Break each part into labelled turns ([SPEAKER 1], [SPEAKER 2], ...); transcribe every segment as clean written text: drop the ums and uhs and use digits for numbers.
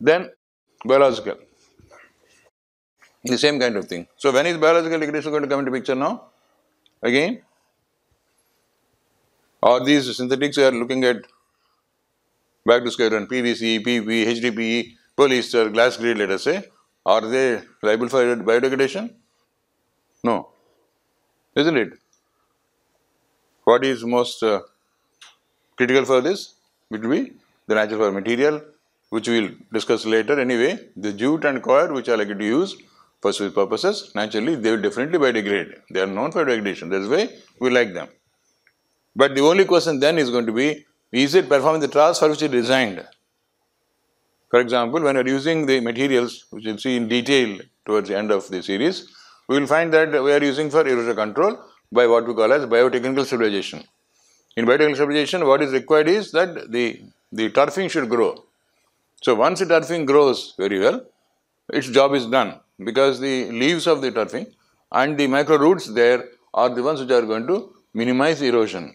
[SPEAKER 1] Then biological, the same kind of thing. So when is biological degradation going to come into picture now? Again, or these synthetics we are looking at back to square one, PVC, PP, HDPE, polyester, glass grade, let us say, are they liable for biodegradation? No, isn't it? What is most critical for this? It will be the natural fiber material, which we will discuss later. Anyway, the jute and coir which are likely to use for such purposes, naturally they will definitely biodegrade. They are known for degradation. That is why we like them. But the only question then is going to be, is it performing the task for which it is designed? For example, when we are using the materials, which you will see in detail towards the end of the series, we will find that we are using for erosion control by what we call as biotechnical stabilization. In biotechnical stabilization, what is required is that the turfing should grow. So once the turfing grows very well, its job is done, because the leaves of the turfing and the micro roots there are the ones which are going to minimize erosion.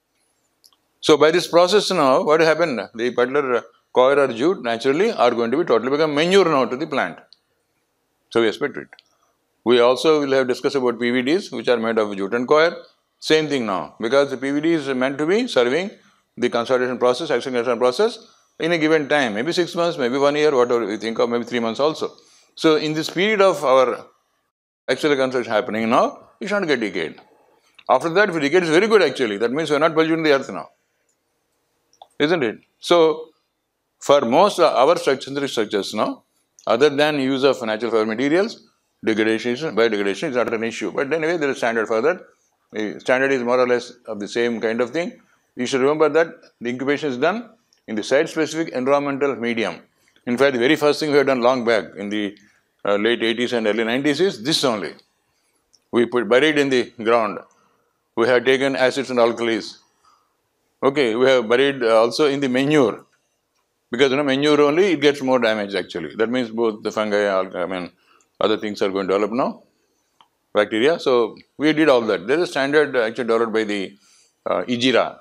[SPEAKER 1] So by this process now, what happened? The particular coir or jute naturally are going to be totally become manure now to the plant. So we expect it. We also will have discussed about PVDs, which are made of jute and coir. Same thing now, because the PVD is meant to be serving the consolidation process, oxidation process in a given time, maybe 6 months, maybe 1 year, whatever we think of, maybe 3 months also. So in this period of our actual consolidation happening now, it should not get decayed. After that, if it decays, very good actually. That means we are not polluting the earth now, isn't it? So for most of our synthetic structures now, other than use of natural fiber materials, degradation, biodegradation is not an issue. But anyway, there is standard for that. The standard is more or less of the same kind of thing. You should remember that the incubation is done in the site-specific environmental medium. In fact, the very first thing we have done long back in the late 80s and early 90s is this only. We put buried in the ground. We have taken acids and alkalis. Okay, we have buried also in the manure, because manure only it gets more damage actually. That means both the fungi, other things are going to develop now, bacteria. So we did all that. There is a standard actually developed by the IGRA,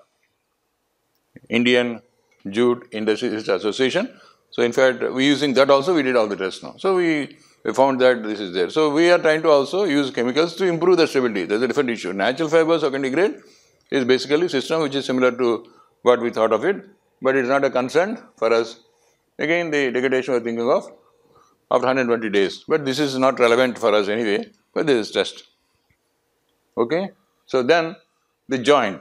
[SPEAKER 1] Indian Jute Industry Association. So in fact, we using that also, we did all the tests now. So we found that this is there. So we are trying to also use chemicals to improve the stability. There is a different issue. Natural fibers or can degrade is basically a system which is similar to what we thought of it, but it is not a concern for us. Again, the degradation we are thinking of after 120 days, but this is not relevant for us anyway, but this is test. Okay, so then the joint.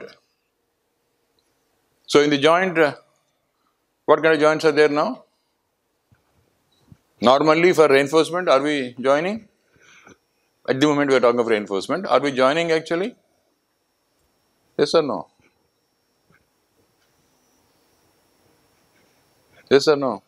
[SPEAKER 1] So in the joint, what kind of joints are there now? Normally for reinforcement, are we joining? At the moment we are talking of reinforcement. Are we joining actually? Yes or no? Yes or no?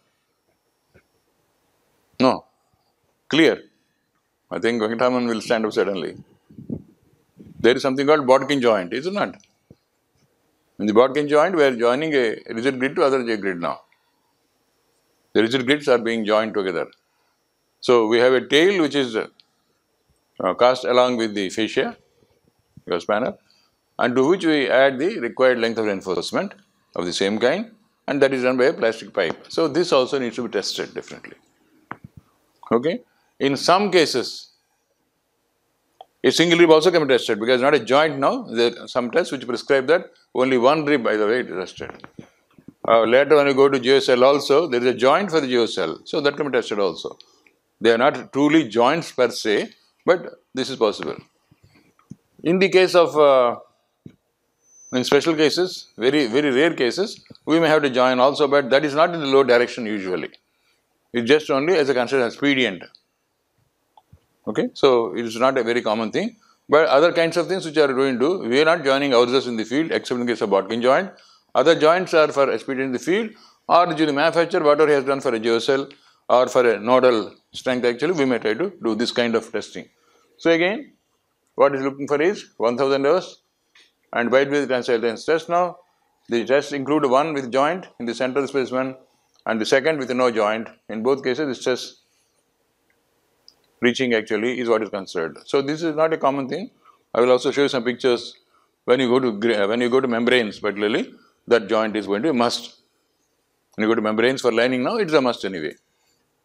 [SPEAKER 1] No. Clear? I think Venkataman will stand up suddenly. There is something called Bodkin joint, is it not? In the Bodkin joint, we are joining a rigid grid to other rigid grid now. The rigid grids are being joined together. So we have a tail which is cast along with the fascia, your spanner, and to which we add the required length of reinforcement of the same kind, and that is done by a plastic pipe. So this also needs to be tested differently. Okay. In some cases, a single rib also can be tested, because not a joint now. There are some tests which prescribe that only one rib, by the way, is tested. Later when you go to geocell also, there is a joint for the geocell, so that can be tested also. They are not truly joints per se, but this is possible. In the case of, in special cases, very rare cases, we may have to join also, but that is not in the load direction usually. It's just only as a considered expedient. Okay, so it is not a very common thing, but other kinds of things which are going to do, we are not joining ourselves in the field except in the case of Bodkin joint. Other joints are for expedient in the field, or due to the manufacturer, whatever he has done for a geocell or for a nodal strength, actually we may try to do this kind of testing. So again, what is looking for is 1000 hours and wide width transactance test now. The tests include one with joint in the central specimen and the second with no joint. In both cases, this test reaching actually is what is considered. So this is not a common thing. I will also show you some pictures. When you go to membranes particularly, that joint is going to be a must. When you go to membranes for lining now, it is a must anyway.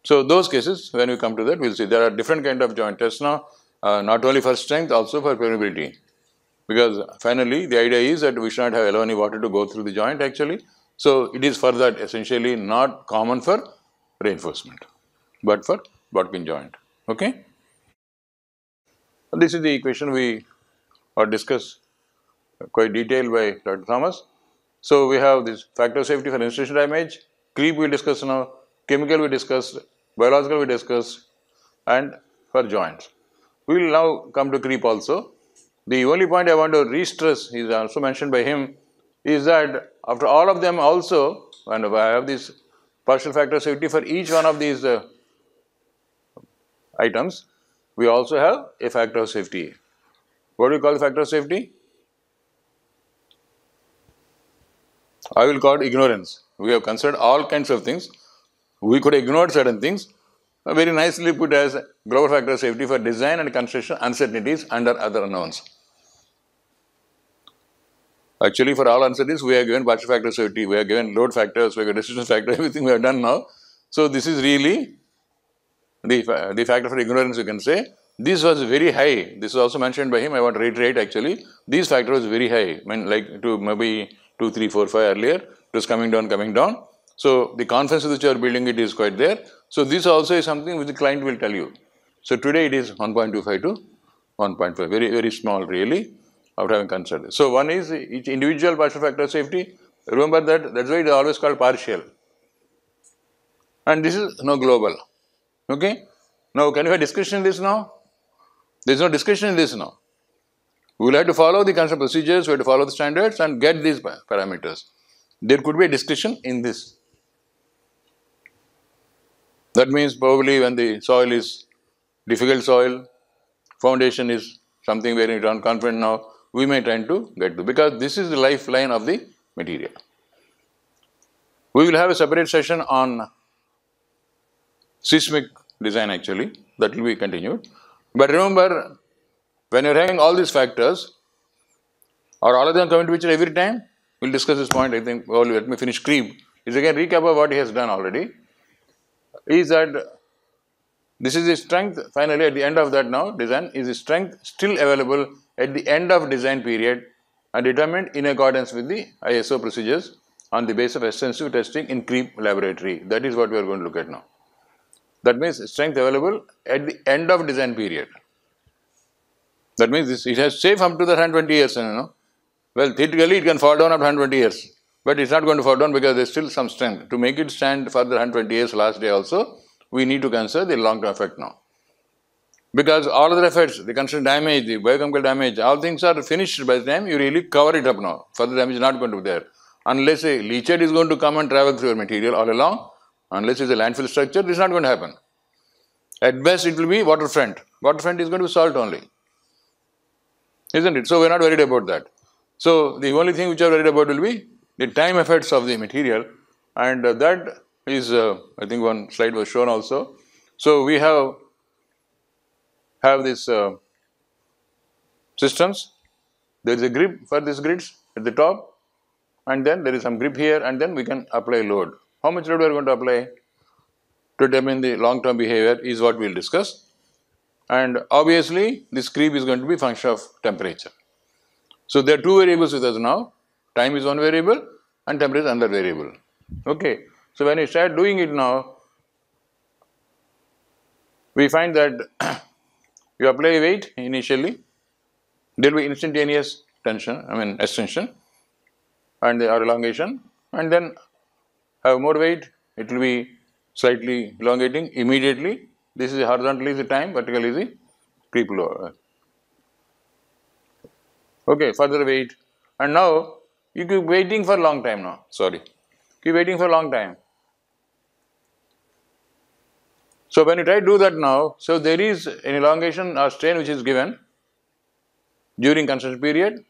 [SPEAKER 1] So those cases, when we come to that, we'll see there are different kind of joint tests now, not only for strength, also for permeability. Because finally, the idea is that we should not have any water to go through the joint actually. So it is for that essentially not common for reinforcement, but for Botkin joint. Okay. This is the equation we discussed quite detailed by Dr. Thomas. So we have this factor of safety for institutional damage, creep we discussed now, chemical we discussed, biological we discussed, and for joints. We will now come to creep also. The only point I want to re-stress is also mentioned by him is that after all of them also, and I have this partial factor of safety for each one of these items, we also have a factor of safety. What do you call the factor of safety? I will call it ignorance. We have considered all kinds of things. We could ignore certain things. Very nicely put as global factor of safety for design and construction uncertainties under other unknowns. Actually, for all uncertainties, we have given partial factor of safety, we have given load factors, we have given resistance factor, everything we have done now. So this is really the factor for ignorance, you can say. This was very high. This is also mentioned by him. I want to reiterate actually. This factor was very high. I mean, like to maybe 2, 3, 4, 5 earlier. It was coming down, coming down. So the confidence with which you are building it is quite there. So this also is something which the client will tell you. So today it is 1.25 to 1.5. Very, very small really after having considered. So one is each individual partial factor of safety. Remember that, that's why it is always called partial. And this is no global. Okay. Now can we have discussion in this now? There is no discussion in this now. We will have to follow the concept procedures, we have to follow the standards and get these parameters. There could be a discussion in this. That means probably when the soil is difficult soil, foundation is something where you are confident now, we may tend to get to, because this is the lifeline of the material. We will have a separate session on seismic design actually, that will be continued. But remember, when you are having all these factors, or all of them coming to picture every time, we will discuss this point. I think, well, let me finish creep. Is again recap of what he has done already. Is that this is the strength finally at the end of that now design, is the strength still available at the end of design period and determined in accordance with the ISO procedures on the basis of extensive testing in creep laboratory. That is what we are going to look at now. That means strength available at the end of design period. That means this, it has safe up to the 120 years, you know. Well, theoretically it can fall down after 120 years, but it's not going to fall down because there's still some strength. To make it stand for the 120 years last day also, we need to consider the long-term effect now. Because all other effects, the construction damage, the biochemical damage, all things are finished by the time you really cover it up now. Further damage is not going to be there. Unless a leachate is going to come and travel through your material all along, unless it's a landfill structure, this is not going to happen. At best it will be waterfront. Waterfront is going to be salt only. Isn't it? So we are not worried about that. So the only thing which we are worried about will be the time effects of the material, and that is, I think one slide was shown also. So we have this systems. There is a grip for these grids at the top, and then there is some grip here, and then we can apply load. How much load we are going to apply to determine the long-term behavior is what we will discuss. And obviously, this creep is going to be function of temperature. So there are two variables with us now. Time is one variable and temperature is another variable. Okay. So when you start doing it now, we find that you apply weight initially, there will be instantaneous tension, extension and or elongation, and then have more weight, it will be slightly elongating immediately. This is horizontally the time, vertically is the creep load. Okay, further weight, and now you keep waiting for a long time now, keep waiting for a long time. So when you try to do that now, so there is an elongation or strain which is given during construction period.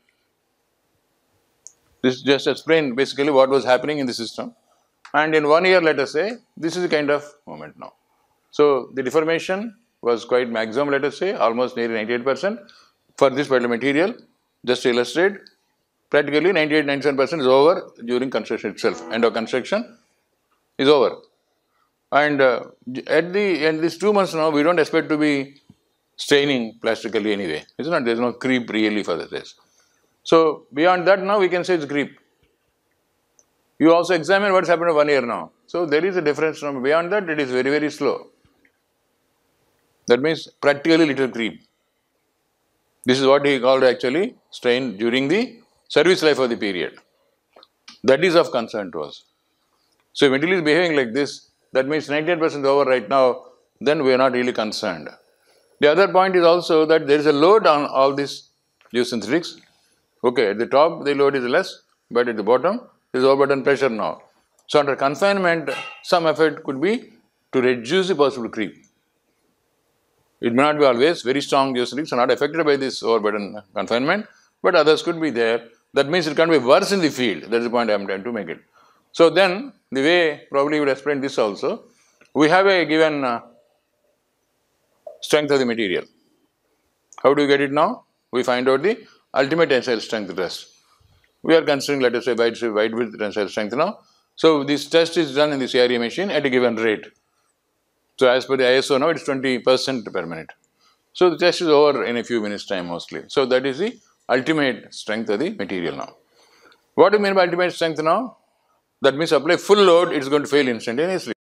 [SPEAKER 1] This just explains basically what was happening in the system. And in 1 year, let us say, this is the kind of moment now. So the deformation was quite maximum, let us say, almost nearly 98% for this particular material. Just to illustrate, practically 98-97% is over during construction itself. End of construction is over. And at these 2 months now, we don't expect to be straining plastically anyway. It's not, there's no creep really for this. So beyond that now we can say it's creep. You also examine what's happened in 1 year now. So there is a difference from beyond that, it is very, very slow. That means practically little creep. This is what he called actually strain during the service life of the period. That is of concern to us. So if material is behaving like this, that means 98% over right now, then we are not really concerned. The other point is also that there is a load on all this geosynthetics. Okay, at the top the load is less, but at the bottom there is overburden pressure now. So under confinement, some effort could be to reduce the possible creep. It may not be always. Very strong geosynthetics are not affected by this overburden confinement, but others could be there. That means it can be worse in the field. That is the point I am trying to make it. So then, the way probably you would explain this also, we have a given strength of the material. How do you get it now? We find out the ultimate tensile strength test. We are considering, let us say, wide width tensile strength now. So this test is done in the CRE machine at a given rate. So as per the ISO now, it's 20% per minute. So the test is over in a few minutes time mostly. So that is the ultimate strength of the material now. What do you mean by ultimate strength now? That means apply full load, it's going to fail instantaneously.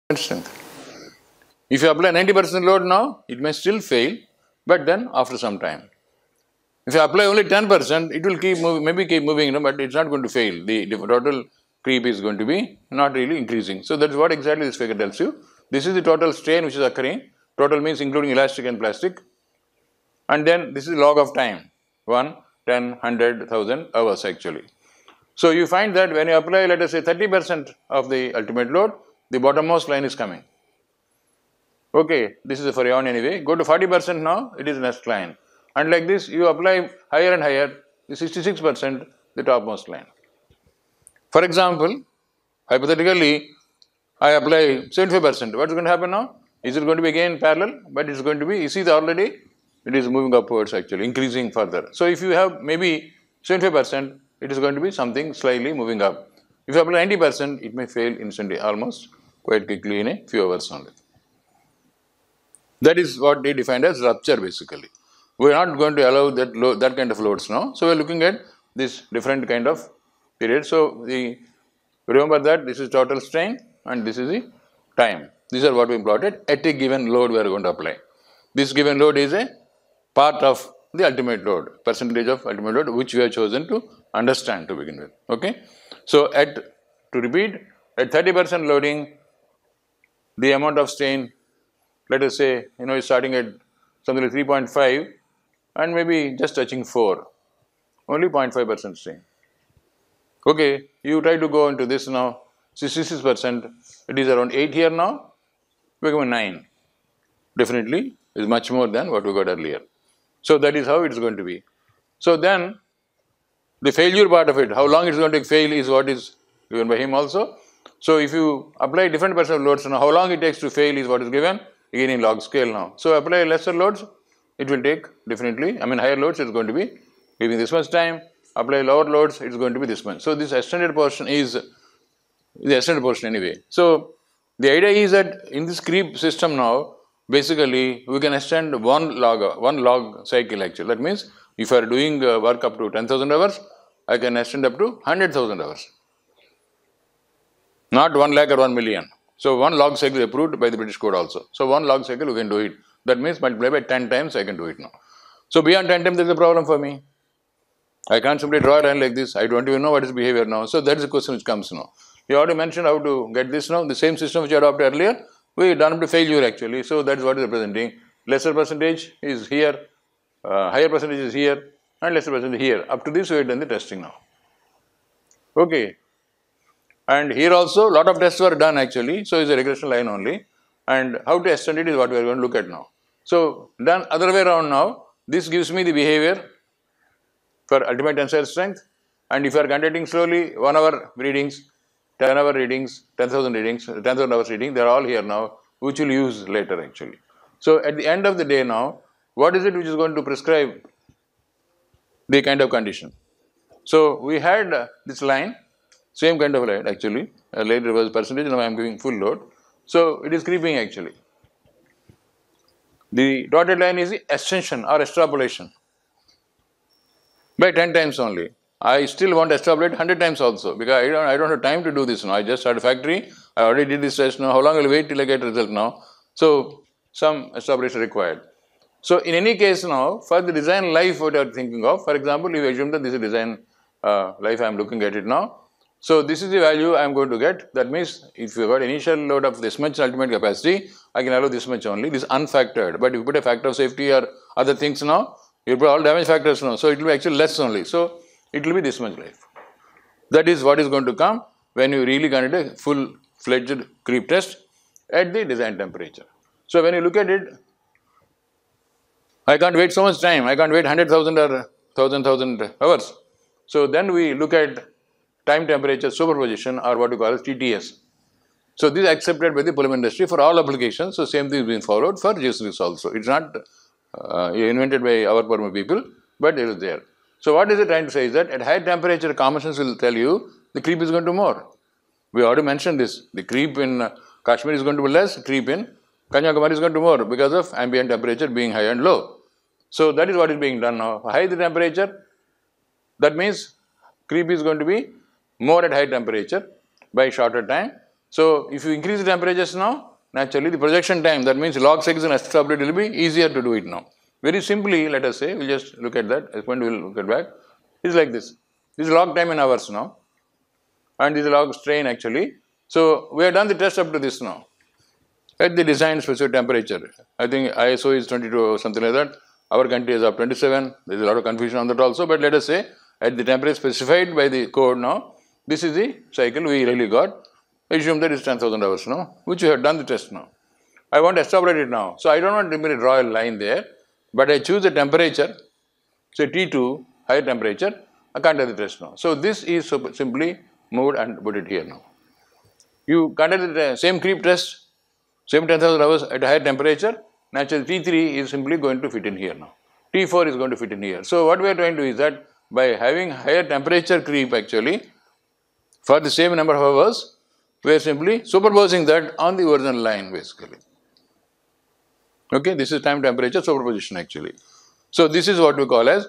[SPEAKER 1] If you apply 90% load now, it may still fail, but then after some time. If you apply only 10%, it will keep moving, maybe keep moving, but it's not going to fail. The total creep is going to be not really increasing. So that's what exactly this figure tells you. This is the total strain which is occurring. Total means including elastic and plastic. And then this is log of time. 1, 10, 100, 1000 hours actually. So you find that when you apply, let us say 30% of the ultimate load, the bottommost line is coming. Okay, this is for yawn anyway. Go to 40% now, it is next line. And like this, you apply higher and higher, the 66%, the topmost line. For example, hypothetically, I apply 75%. What is going to happen now? Is it going to be again parallel? But it's going to be, you see already, it is moving upwards actually, increasing further. So if you have maybe 75%, it is going to be something slightly moving up. If you apply 90%, it may fail instantly, almost quite quickly in a few hours only. That is what they defined as rupture basically. We are not going to allow that kind of loads now. So we are looking at this different kind of period. So remember that this is total strain and this is the time. These are what we plotted at a given load we are going to apply. This given load is a part of the ultimate load, percentage of ultimate load which we have chosen to understand to begin with. Okay. So to repeat, at 30% loading, the amount of strain, let us say, is starting at something like 3.5 and maybe just touching 4, only 0.5% strain. Okay, you try to go into this now, 66%, it is around 8 here now, becoming 9. Definitely is much more than what we got earlier. So that is how it is going to be. So then, the failure part of it, how long it is going to fail is what is given by him also. So if you apply different percent of loads now, how long it takes to fail is what is given, again in log scale now. So apply lesser loads, it will take definitely, higher loads it is going to be giving this much time, apply lower loads, it is going to be this much. So this extended portion is the extended portion anyway. So the idea is that in this creep system now, basically we can extend one log cycle actually. That means if I are doing work up to 10,000 hours, I can extend up to 100,000 hours. Not 1 lakh or 1 million. So one log cycle is approved by the British code also. So one log cycle we can do it. That means multiply by 10 times I can do it now. So beyond 10 times there is a problem for me. I can't simply draw a line like this. I don't even know what is behavior now. So that is the question which comes now. You already mentioned how to get this now. The same system which I adopted earlier, we done up to failure actually. So that is what is representing. Lesser percentage is here, higher percentage is here, and lesser percentage here. Up to this we have done the testing now. Okay. And here also lot of tests were done actually. So it's a regression line only. And how to extend it is what we are going to look at now. So done other way around now, this gives me the behavior for ultimate tensile strength. And if you are conducting slowly, 1 hour readings, 10 hour readings, 10,000 readings, 10,000 hours reading, they are all here now, which will use later actually. So at the end of the day now, what is it which is going to prescribe the kind of condition? So we had this line, same kind of line actually, later was percentage, now I am giving full load. So it is creeping actually. The dotted line is the extension or extrapolation by 10 times only. I still want to extrapolate 100 times also because I don't have time to do this now. I just started a factory, I already did this test now. How long will I wait till I get result now? So some extrapolation required. So in any case now, for the design life what you are thinking of, for example, if you assume that this is design life I am looking at it now. So this is the value I am going to get. That means if you got initial load of this much ultimate capacity, I can allow this much only, this unfactored. But if you put a factor of safety or other things now, you put all damage factors now. So it will be actually less only. So it will be this much life. That is what is going to come when you really conduct a full-fledged creep test at the design temperature. So when you look at it, I can't wait so much time. I can't wait 100,000 or 1,000 hours. So then we look at time temperature superposition or what we call as TTS. So this is accepted by the polymer industry for all applications. So same thing is being followed for geosynthetics also. It's not invented by our polymer people, but it is there. So what is it trying to say is that at high temperature, common sense will tell you the creep is going to be more. We already mentioned this. The creep in Kashmir is going to be less, creep in Kanyakumari is going to be more because of ambient temperature being high and low. So that is what is being done now. High the temperature, that means creep is going to be more at high temperature by shorter time. So if you increase the temperatures now, naturally the projection time, that means log section extrapolate will be easier to do it now. Very simply, let us say, we'll just look at that, as point we'll get back. It's like this. This is log time in hours now, and this is log strain actually. So we have done the test up to this now. At the design specific temperature, I think ISO is 22 or something like that. Our country is of 27. There is a lot of confusion on that also, but let us say at the temperature specified by the code now, this is the cycle we really got. Assume that is 10,000 hours now, which we have done the test now. I want to extrapolate it now. So I don't want to merely draw a line there, but I choose a temperature, say T2, higher temperature, I can't do the test now. So this is simply moved and put it here now. You conduct the same creep test, same 10,000 hours at a higher temperature, naturally T3 is simply going to fit in here now. T4 is going to fit in here. So what we are trying to do is that by having higher temperature creep actually, for the same number of hours, we are simply superposing that on the original line basically. Okay, this is time temperature superposition actually. So this is what we call as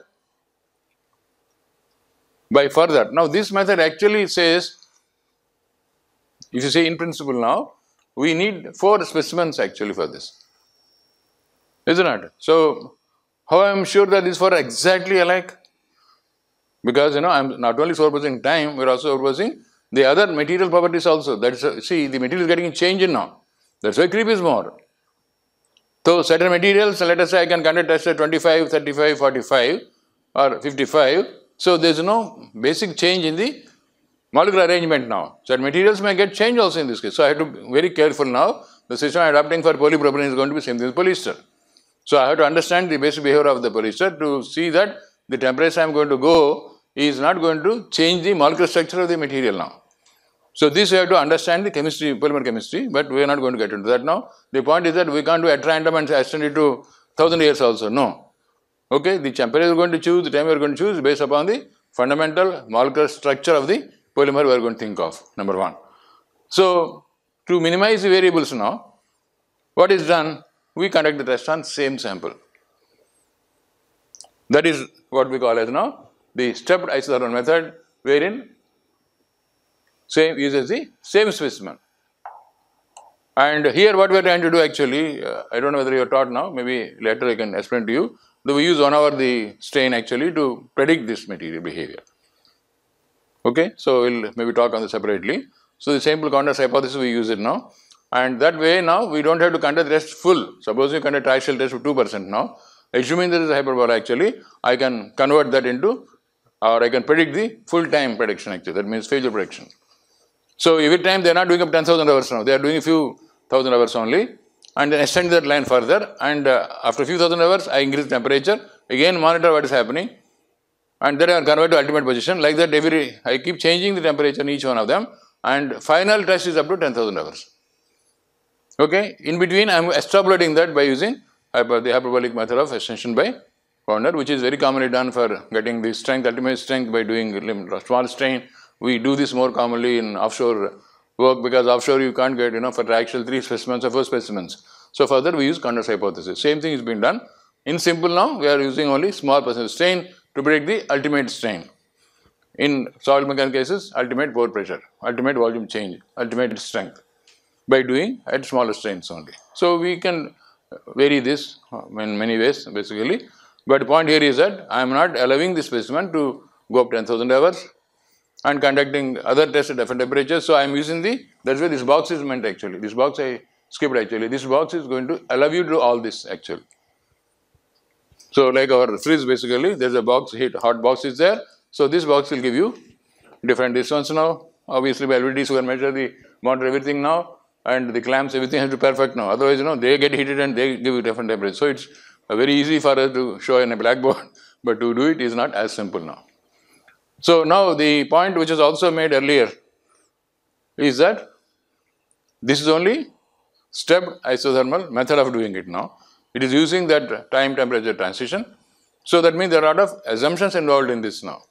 [SPEAKER 1] by further. Now this method actually says, if you say in principle now, we need 4 specimens actually for this. Isn't it? So how I am sure that these 4 are exactly alike? Because I am not only superposing time, we are also superposing the other material properties also. That is, see, the material is getting changed now. That's why creep is more. So certain materials, let us say I can conduct test at 25, 35, 45 or 55. So there is no basic change in the molecular arrangement now. Certain materials may get changed also in this case. So I have to be very careful now. The system I am adopting for polypropylene is going to be same thing as polyester. So I have to understand the basic behavior of the polyester to see that the temperature I am going to go is not going to change the molecular structure of the material now. So this we have to understand the chemistry, polymer chemistry, but we are not going to get into that now. The point is that we can't do at random and extend it to 1000 years also, no. Okay, the temperature we are going to choose, the time we are going to choose based upon the fundamental molecular structure of the polymer we are going to think of, number 1. So to minimize the variables now, what is done? We conduct the test on same sample. That is what we call as now the stepped isothermal method, wherein same uses the same specimen. And here what we are trying to do actually, I don't know whether you are taught now, maybe later I can explain to you. We use 1 hour the strain actually to predict this material behavior. Okay, so we'll maybe talk on this separately. So the sample contrast hypothesis we use it now, and that way now we don't have to conduct the test full. Suppose you conduct trial test with 2% now, assuming there is a hyperbola actually, I can convert that into, or I can predict the full time prediction actually, that means failure prediction. So every time they are not doing up 10,000 hours now, they are doing a few thousand hours only, and then extend that line further, and after a few thousand hours I increase temperature, again monitor what is happening, and then I convert to ultimate position. Like that I keep changing the temperature in each one of them, and final test is up to 10,000 hours. Okay, in between I am extrapolating that by using the hyperbolic method of extension by corner, which is very commonly done for getting the strength, ultimate strength by doing small strain. We do this more commonly in offshore work because offshore you can't get, for the actual 3 specimens or 4 specimens. So further we use Connor's hypothesis. Same thing is being done. In simple now, we are using only small percentage strain to predict the ultimate strain. In soil mechanical cases, ultimate pore pressure, ultimate volume change, ultimate strength by doing at smaller strains only. So we can vary this in many ways basically. But the point here is that I am not allowing the specimen to go up 10,000 hours and conducting other tests at different temperatures. So I am using that's why this box is meant actually. This box I skipped actually. This box is going to allow you to do all this actually. So like our fridge basically, there is a box, hot box is there. So this box will give you different distance now. Obviously by LVDs you can measure monitor everything now, and the clamps, everything has to be perfect now. Otherwise, they get heated and they give you different temperatures. So it's very easy for us to show in a blackboard, but to do it is not as simple now. So now the point which was also made earlier is that this is only stepped isothermal method of doing it now. It is using that time temperature transition. So that means there are a lot of assumptions involved in this now.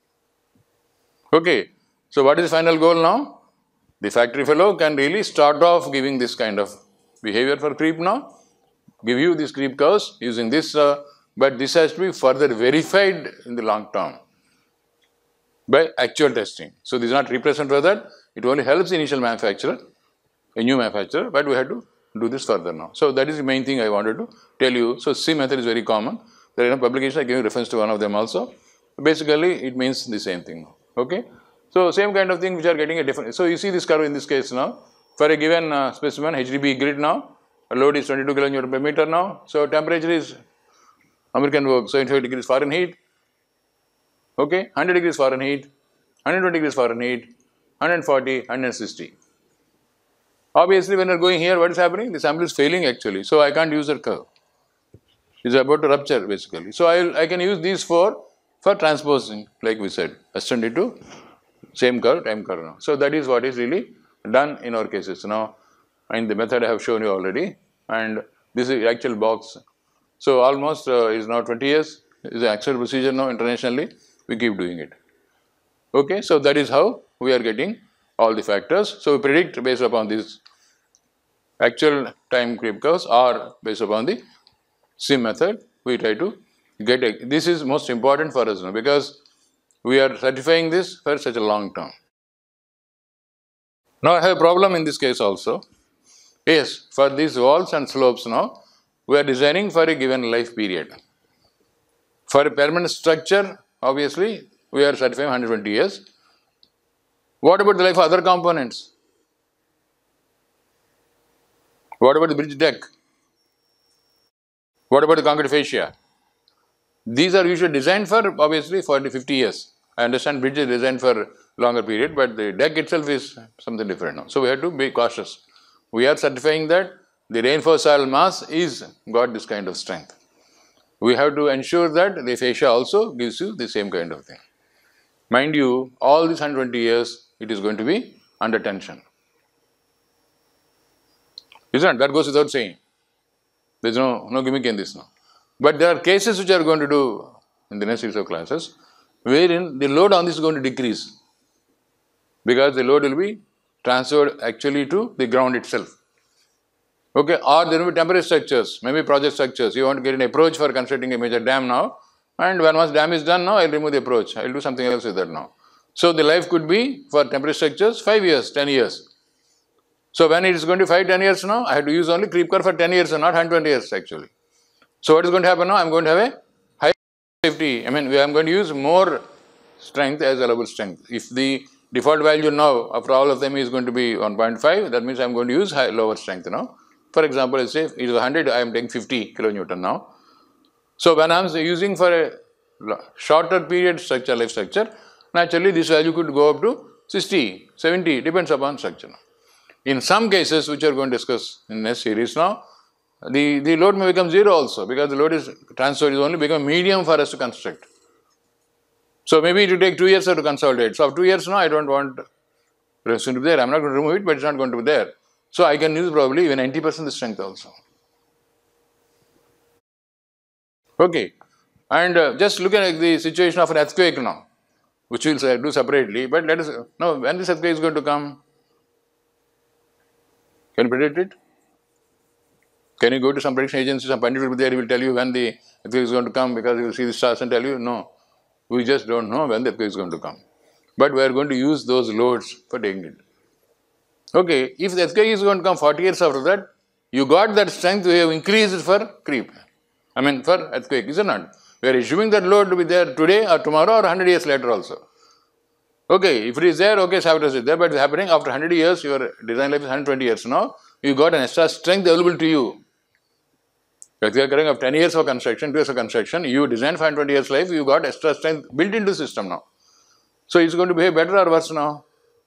[SPEAKER 1] Okay, so what is the final goal now? The factory fellow can really start off giving this kind of behavior for creep now, give you these creep curves using this, but this has to be further verified in the long term by actual testing. So this is not replacement for that, it only helps the initial manufacturer, a new manufacturer, but we have to do this further now. So that is the main thing I wanted to tell you. So C method is very common. There is a publication, I gave you reference to one of them also. Basically it means the same thing, okay. So same kind of thing which are getting a different, so you see this curve in this case now, for a given specimen HDB grid now, a load is 22 kN per meter now, so temperature is American work, so 75 degrees Fahrenheit, okay, 100 degrees Fahrenheit, 120 degrees Fahrenheit, 140, 160. Obviously when you are going here, what is happening? The sample is failing actually, so I can't use that curve. It's about to rupture basically. So I can use these for transposing, like we said, extend it to same curve, time curve now. So that is what is really done in our cases now, and the method I have shown you already, and this is the actual box. So almost is now 20 years, is the actual procedure now internationally, we keep doing it. Okay, so that is how we are getting all the factors. So we predict based upon these actual time creep curves or based upon the SIM method, we try to get it. This is most important for us now because we are certifying this for such a long term. Now I have a problem in this case also. Yes, for these walls and slopes now, we are designing for a given life period. For a permanent structure, obviously, we are certifying 120 years. What about the life of other components? What about the bridge deck? What about the concrete fascia? These are usually designed for obviously 40-50 years. I understand bridge is designed for longer period, but the deck itself is something different now. So we have to be cautious. We are certifying that the reinforced soil mass is got this kind of strength. We have to ensure that the fascia also gives you the same kind of thing. Mind you, all these 120 years, it is going to be under tension. Isn't it? That goes without saying. There is no gimmick in this now. But there are cases which are going to do in the next series of classes, wherein the load on this is going to decrease because the load will be transferred actually to the ground itself. Okay, or there will be temporary structures, maybe project structures. You want to get an approach for constructing a major dam now, and when once dam is done now, I will remove the approach. I will do something else with that now. So the life could be for temporary structures 5 years, 10 years. So when it is going to 5-10 years now, I have to use only creep curve for 10 years and not 120 years actually. So what is going to happen now? I am going to have a high safety. I mean, I am going to use more strength as allowable strength. If the default value now after all of them is going to be 1.5, that means I am going to use lower strength now. For example, let's say it is 100, I am taking 50 kilonewton now. So when I am using for a shorter period structure, life structure, naturally this value could go up to 60, 70, depends upon structure. In some cases, which we are going to discuss in next series now, the load may become zero also because the load is transferred, is only become medium for us to construct. So maybe it will take 2 years to consolidate. So after 2 years now, I don't want resistance to be there. I am not going to remove it, but it is not going to be there. So I can use probably even 90% the strength also. Okay, and just look at the situation of an earthquake now, which we will do separately. But let us know when this earthquake is going to come. Can you predict it? Can you go to some prediction agency, some pandit will be there, he will tell you when the earthquake is going to come because you will see the stars and tell you? No. We just don't know when the earthquake is going to come. But we are going to use those loads for taking it. Okay, if the earthquake is going to come 40 years after that, you got that strength, we have increased it for creep. I mean for earthquake, is it not? We are assuming that load to be there today or tomorrow or 100 years later also. Okay, if it is there, okay, sabotage is there, but it's happening after 100 years, your design life is 120 years now, you got an extra strength available to you. If you are carrying of 10 years of construction, 2 years of construction, you designed for 120 years life, you got extra strength built into the system now. So it's going to behave better or worse now?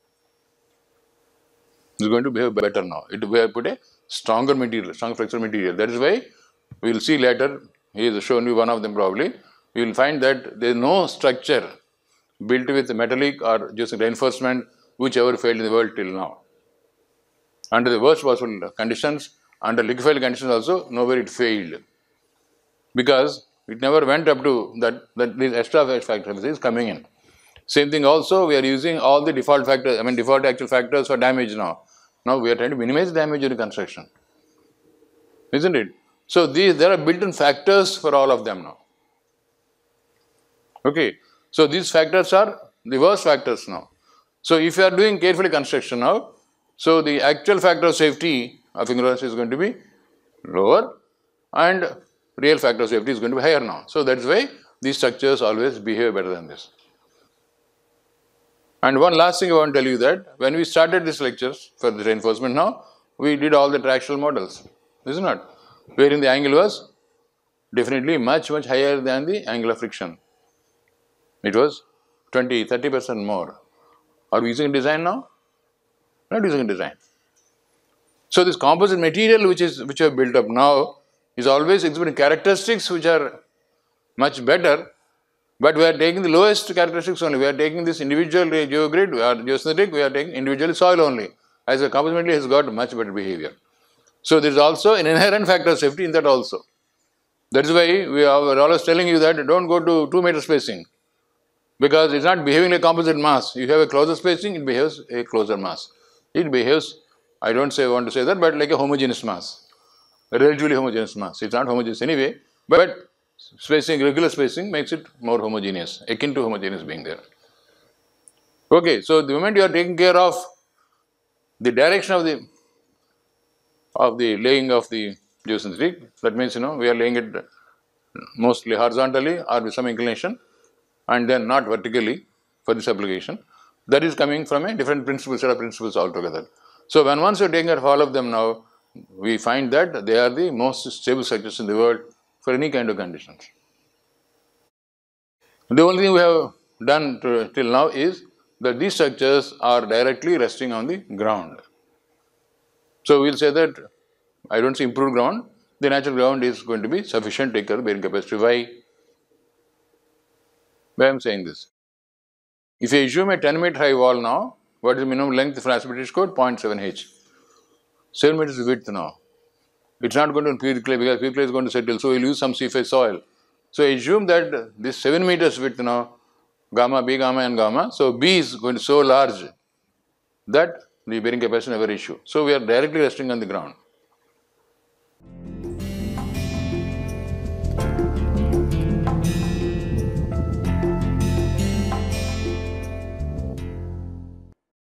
[SPEAKER 1] It's going to behave better now. It will put a stronger material, stronger flexural material. That is why we will see later, he has shown you one of them probably, you will find that there is no structure built with metallic or just reinforcement which ever failed in the world till now. Under the worst possible conditions, under liquefied conditions also, nowhere it failed. Because it never went up to that this extra factors is coming in. Same thing also, we are using all the default factors, default actual factors for damage now. Now we are trying to minimize damage during construction. Isn't it? So there are built-in factors for all of them now. Okay. So these factors are the worst factors now. So if you are doing carefully construction now, so the actual factor of safety of ignorance is going to be lower and real factor of safety is going to be higher now. So that's why these structures always behave better than this. And one last thing I want to tell you that when we started these lectures for the reinforcement now, we did all the tractional models, is it not? Wherein the angle was definitely much higher than the angle of friction. It was 20-30% more. Are we using design now? Not using design. So this composite material which we have built up now is always exhibiting characteristics which are much better, but we are taking the lowest characteristics only. We are taking this individual geogrid or geosynthetic, we are taking individual soil only. As a composite material has got much better behavior. So there is also an inherent factor of safety in that also. That is why we are always telling you that don't go to 2 meter spacing. Because it is not behaving like composite mass. You have a closer spacing, it behaves a closer mass. It behaves, I don't want to say that, but like a homogeneous mass. A relatively homogeneous mass. It's not homogeneous anyway, but spacing, regular spacing makes it more homogeneous, akin to homogeneous being there. Okay, so the moment you are taking care of the direction of the laying of the geosynthetic, that means we are laying it mostly horizontally or with some inclination, and then not vertically for this application. That is coming from a different set of principles altogether. So when once you are taking care of all of them now, we find that they are the most stable structures in the world for any kind of conditions. The only thing we have done till now is that these structures are directly resting on the ground. So we will say that I don't see improved ground, the natural ground is going to be sufficient to take care of bearing capacity. Why? Why I am saying this? If you assume a 10-meter high wall now, what is the minimum length for ASPE British code? 0.7 h. 7 meters width now. It's not going to be pure clay because pure clay is going to settle, so we'll use some seafloor soil. So assume that this 7 meters width now, gamma, B gamma and gamma, so B is going to be so large that the bearing capacity never issue. So we are directly resting on the ground.